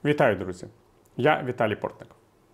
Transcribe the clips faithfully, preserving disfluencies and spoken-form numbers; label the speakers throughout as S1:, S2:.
S1: Вітаю, друзі! Я Віталій Портник.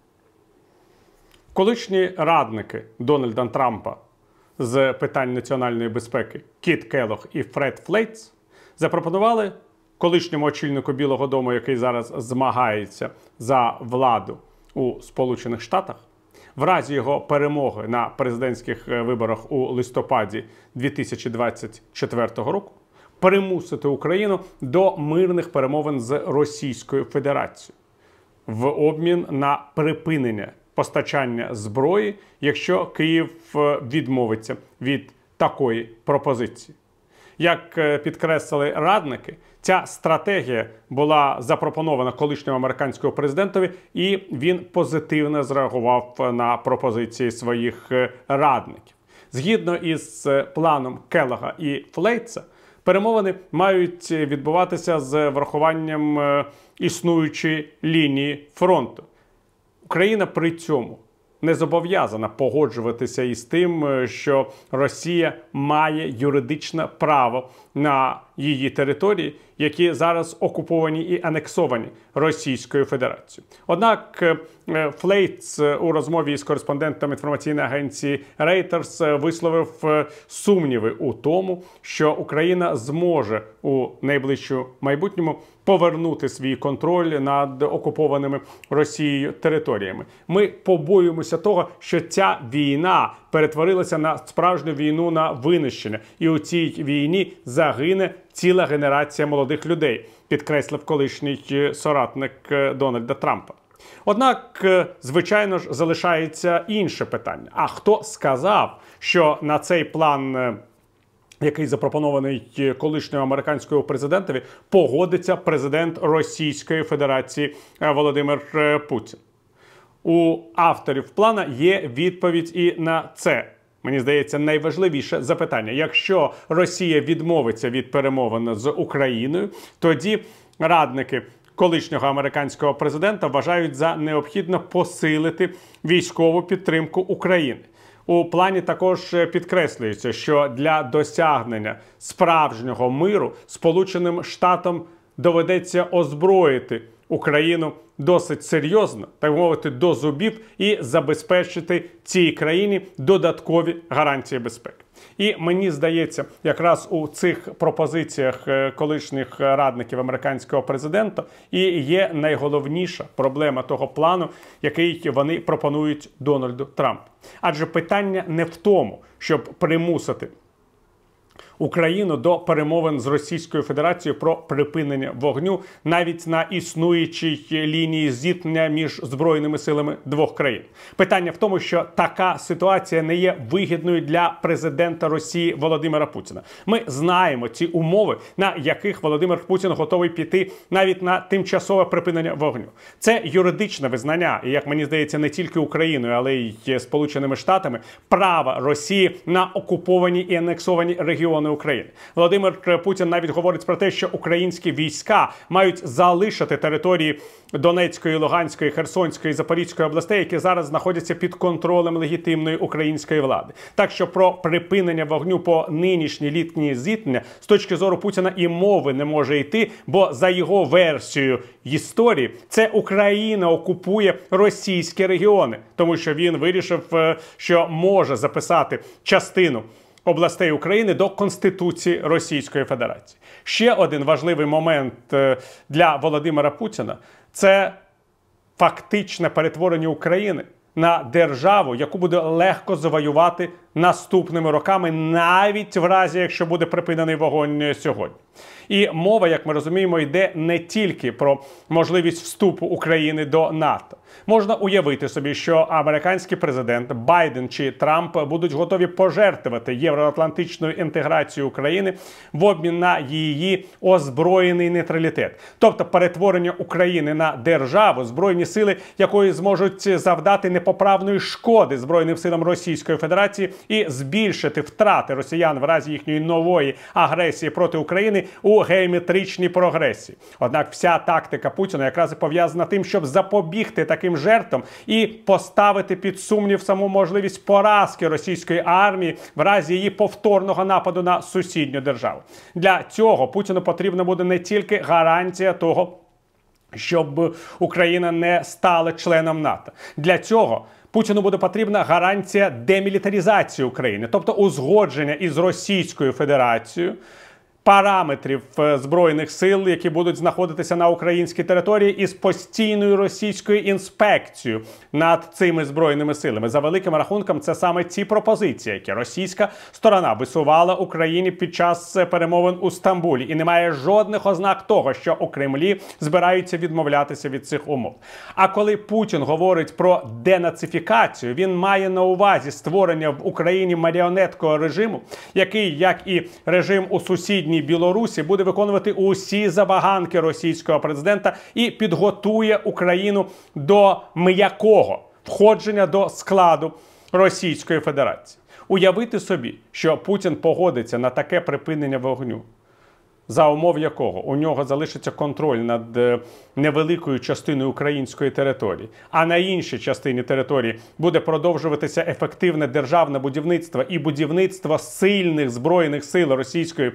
S1: Колишні радники Дональда Трампа з питань національної безпеки Кіт Келлог і Фред Флейтс запропонували колишньому очільнику Білого дому, який зараз змагається за владу у Сполучених Штатах, в разі його перемоги на президентських виборах у листопаді дві тисячі двадцять четвертого року, примусити Україну до мирних перемовин з Російською Федерацією в обмін на припинення постачання зброї, якщо Київ відмовиться від такої пропозиції. Як підкреслили радники, ця стратегія була запропонована колишньому американському президентові, і він позитивно зреагував на пропозиції своїх радників. Згідно із планом Келлога і Флейтса, перемовини мають відбуватися з врахуванням існуючої лінії фронту. Україна при цьому не зобов'язана погоджуватися із тим, що Росія має юридичне право на її території, які зараз окуповані і анексовані Російською Федерацією. Однак Флейтс у розмові із кореспондентом інформаційної агенції Reuters висловив сумніви у тому, що Україна зможе у найближчому майбутньому повернути свій контроль над окупованими Росією територіями. Ми побоюємося того, що ця війна перетворилася на справжню війну на винищення, і у цій війні загине ціла генерація молодих людей, підкреслив колишній соратник Дональда Трампа. Однак, звичайно ж, залишається інше питання. А хто сказав, що на цей план, який запропонований колишньому американському президентові, погодиться президент Російської Федерації Володимир Путін? У авторів плана є відповідь і на це, мені здається, найважливіше запитання. Якщо Росія відмовиться від перемовин з Україною, тоді радники колишнього американського президента вважають за необхідно посилити військову підтримку України. У плані також підкреслюється, що для досягнення справжнього миру Сполученим Штатам доведеться озброїти Україну досить серйозно, так мовити, до зубів, і забезпечити цій країні додаткові гарантії безпеки. І мені здається, якраз у цих пропозиціях колишніх радників американського президента і є найголовніша проблема того плану, який вони пропонують Дональду Трампу. Адже питання не в тому, щоб примусити Україну до перемовин з Російською Федерацією про припинення вогню навіть на існуючій лінії зіткнення між збройними силами двох країн. Питання в тому, що така ситуація не є вигідною для президента Росії Володимира Путіна. Ми знаємо ці умови, на яких Володимир Путін готовий піти навіть на тимчасове припинення вогню. Це юридичне визнання, і, як мені здається, не тільки Україною, але й Сполученими Штатами, права Росії на окуповані і анексовані регіони України. Володимир Путін навіть говорить про те, що українські війська мають залишити території Донецької, Луганської, Херсонської, Запорізької областей, які зараз знаходяться під контролем легітимної української влади. Так що про припинення вогню по нинішній літній зіткнення з точки зору Путіна і мови не може йти, бо за його версією історії це Україна окупує російські регіони, тому що він вирішив, що може записати частину областей України до Конституції Російської Федерації. Ще один важливий момент для Володимира Путіна – це фактичне перетворення України на державу, яку буде легко завоювати наступними роками, навіть в разі, якщо буде припинений вогонь сьогодні. І мова, як ми розуміємо, йде не тільки про можливість вступу України до НАТО. Можна уявити собі, що американський президент Байден чи Трамп будуть готові пожертвувати євроатлантичною інтеграцією України в обмін на її озброєний нейтралітет. Тобто перетворення України на державу, збройні сили якої зможуть завдати непоправної шкоди Збройним силам Російської Федерації і збільшити втрати росіян в разі їхньої нової агресії проти України у геометричній прогресії. Однак вся тактика Путіна якраз і пов'язана тим, щоб запобігти таким жертвам і поставити під сумнів саму можливість поразки російської армії в разі її повторного нападу на сусідню державу. Для цього Путіну потрібна буде не тільки гарантія того, щоб Україна не стала членом НАТО. Для цього Путіну буде потрібна гарантія демілітаризації України, тобто узгодження із Російською Федерацією параметрів Збройних сил, які будуть знаходитися на українській території, із постійною російською інспекцією над цими Збройними силами. За великим рахунком, це саме ці пропозиції, які російська сторона висувала Україні під час перемовин у Стамбулі. І немає жодних ознак того, що у Кремлі збираються відмовлятися від цих умов. А коли Путін говорить про денацифікацію, він має на увазі створення в Україні маріонеткового режиму, який, як і режим у сусідній Білорусі, буде виконувати усі забаганки російського президента і підготує Україну до м'якого входження до складу Російської Федерації. Уявити собі, що Путін погодиться на таке припинення вогню, за умов якого у нього залишиться контроль над невеликою частиною української території, а на іншій частині території буде продовжуватися ефективне державне будівництво і будівництво сильних Збройних сил Російської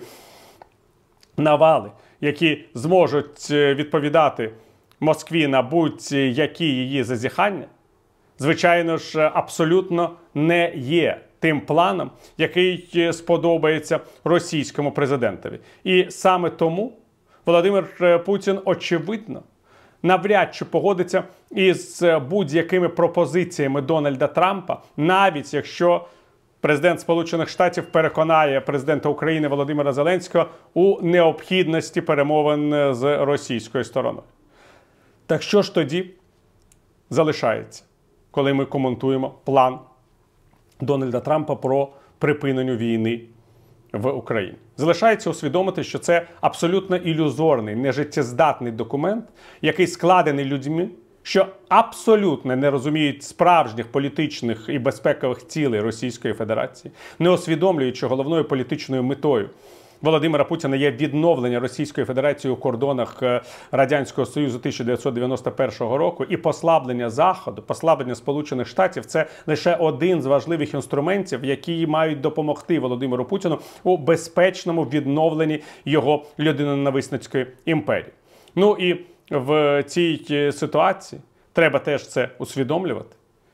S1: навали, які зможуть відповідати Москві на будь-які її зазіхання, звичайно ж, абсолютно не є тим планом, який сподобається російському президентові. І саме тому Володимир Путін, очевидно, навряд чи погодиться із будь-якими пропозиціями Дональда Трампа, навіть якщо президент Сполучених Штатів переконає президента України Володимира Зеленського у необхідності перемовин з російською стороною. Так що ж тоді залишається, коли ми коментуємо план Дональда Трампа про припинення війни в Україні? Залишається усвідомити, що це абсолютно ілюзорний, нежиттєздатний документ, який складений людьми, що абсолютно не розуміють справжніх політичних і безпекових цілей Російської Федерації, не усвідомлюють, що головною політичною метою Володимира Путіна є відновлення Російської Федерації у кордонах Радянського Союзу тисяча дев'ятсот дев'яносто першого року, і послаблення Заходу, послаблення Сполучених Штатів – це лише один з важливих інструментів, які мають допомогти Володимиру Путіну у безпечному відновленні його людиноненависницької імперії. Ну і в цій ситуації треба теж це усвідомлювати.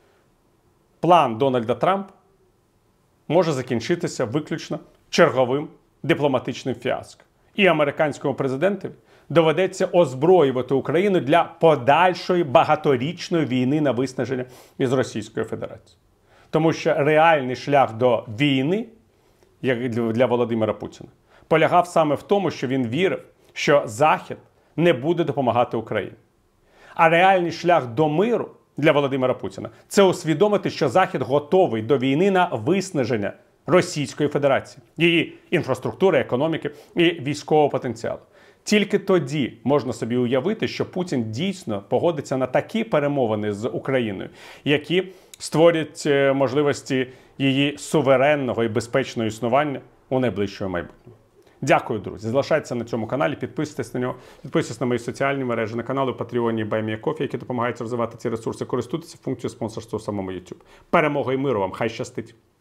S1: План Дональда Трампа може закінчитися виключно черговим дипломатичним фіаско. І американському президентові доведеться озброювати Україну для подальшої багаторічної війни на виснаження із Російською Федерацією. Тому що реальний шлях до війни, як для Володимира Путіна, полягав саме в тому, що він вірив, що Захід не буде допомагати Україні. А реальний шлях до миру для Володимира Путіна – це усвідомити, що Захід готовий до війни на виснаження Російської Федерації, її інфраструктури, економіки і військового потенціалу. Тільки тоді можна собі уявити, що Путін дійсно погодиться на такі перемовини з Україною, які створять можливості її суверенного і безпечного існування у найближчому майбутньому. Дякую, друзі. Залишайтеся на цьому каналі, підписуйтесь на нього, підписуйтесь на мої соціальні мережі, на канали Patreon і BuyMeACoffee, які допомагають розвивати ці ресурси, користуйтеся функцією спонсорства у самому YouTube. Перемоги і миру вам! Хай щастить!